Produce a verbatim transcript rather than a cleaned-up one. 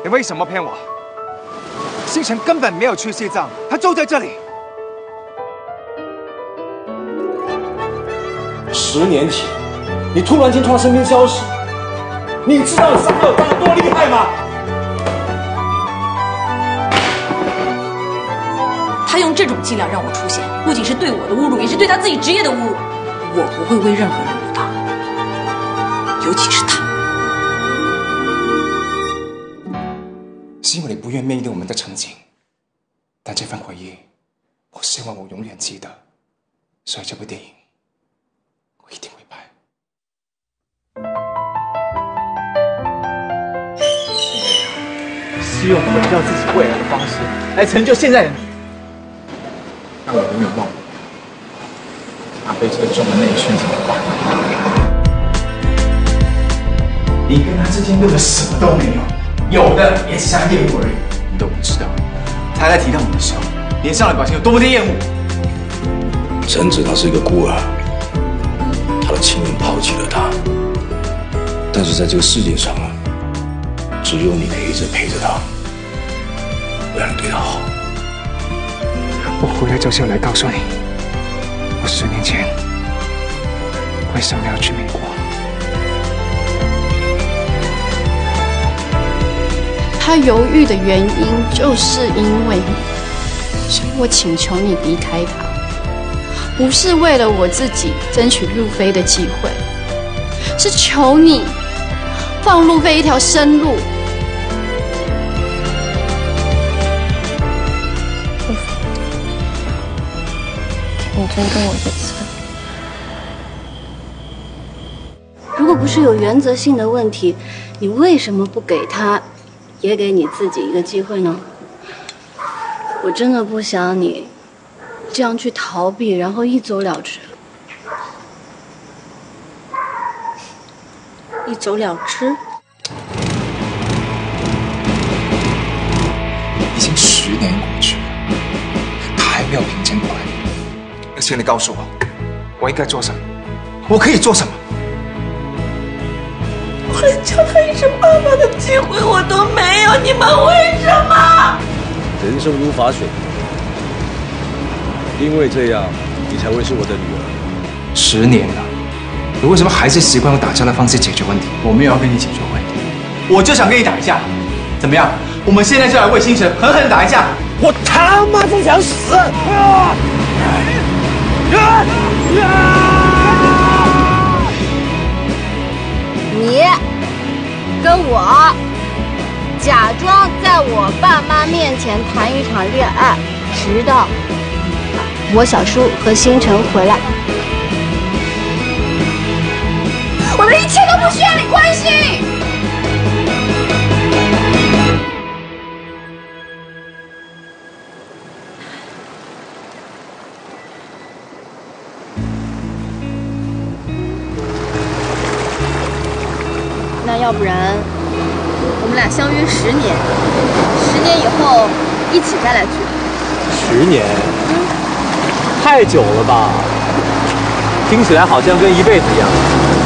你为什么骗我？星辰根本没有去西藏，他就在这里。 十年前，你突然间从他身边消失，你知道你伤害我伤得多厉害吗？ 他用这种伎俩让我出现，不仅是对我的侮辱，也是对他自己职业的侮辱。我不会为任何人流淌，尤其是他。 是因为你不愿面对我们的曾经，但这份回忆，我希望我永远记得，所以这部电影我一定会拍。 是用毁掉自己未来的方式来成就现在的你。 让我永远忘不了他被车撞的那一瞬间的画面。你跟他之间根本什么都没有，有的也只像业务而已。 你都不知道，他在提到你的时候，脸上的表情有多么的厌恶。 陈子他是一个孤儿，他的亲人抛弃了他，但是在这个世界上啊，只有你可以一直陪着他，为了对他好。 我回来就是要来告诉你，我十年前为什么要去美国。 他犹豫的原因就是因为你，所以我请求你离开他，不是为了我自己争取路飞的机会，是求你放路飞一条生路。 你尊重我一次。 如果不是有原则性的问题，你为什么不给他，也给你自己一个机会呢？我真的不想你这样去逃避，然后一走了之。 一走了之？ 已经十年过去了，他还没有平静过来。请你告诉我，我应该做什么？我可以做什么？ 我连叫他一声爸爸的机会我都没有，你们为什么？ 人生如法水，因为这样，你才会是我的女儿。 十年了，你为什么还是习惯用打架的方式解决问题？ 我没有要跟你解决问题，我就想跟你打一架，怎么样？我们现在就来为星辰狠狠的打一架！ 我他妈就想死！啊！ 你跟我假装在我爸妈面前谈一场恋爱，直到我小叔和星辰回来，我的一切都不需要你关心。那要不然，我们俩相约十年，十年以后一起再来聚。 十年，太久了吧？听起来好像跟一辈子一样。